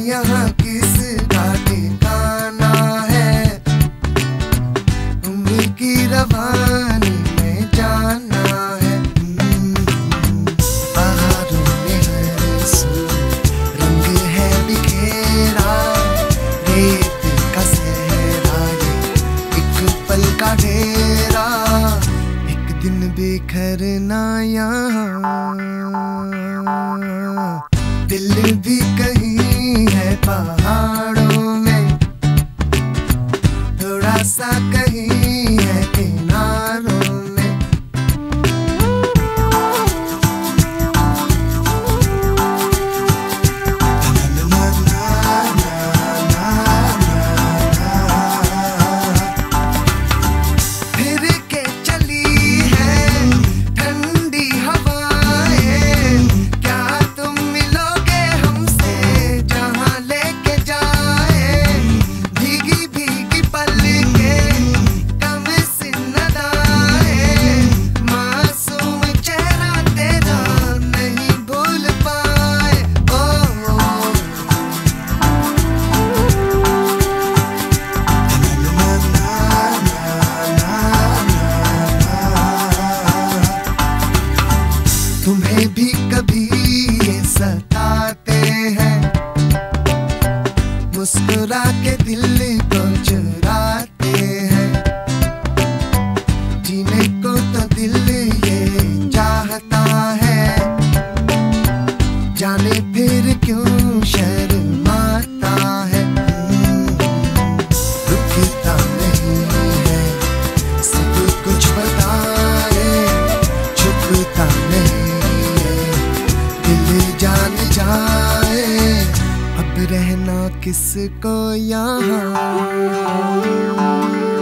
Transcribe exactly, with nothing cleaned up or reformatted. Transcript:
यहाँ किसका ठिकाना है, उम्र की रवानी में जाना है। बहारों में हर सू रंग है बिखेरा, रेत का सहरा ये एक पल का ढेरा, एक दिन बिखरना यहाँ। दिल भी कहीं है पहाड़ों में, थोड़ा सा कहीं है किनारों में। फिर के चली है ठंडी हवाएं, क्या तुम मिलोगे हमसे जहाँ लेके जाए। भीगी भीगी पलकें कम सिन अदाएं, मासूम चेहरा तेरा नहीं भूल पाए। ओ तुम्हें भी कभी ये सताते हैं, मुस्कुरा के दिल को चुराते हैं। जीने को तो दिल ये चाहता है, जाने फिर क्यों शर्माता है। रुकता नहीं है सब कुछ बताए, छुपता नहीं है दिल जान जाए। अब रहना किसको यहाँ।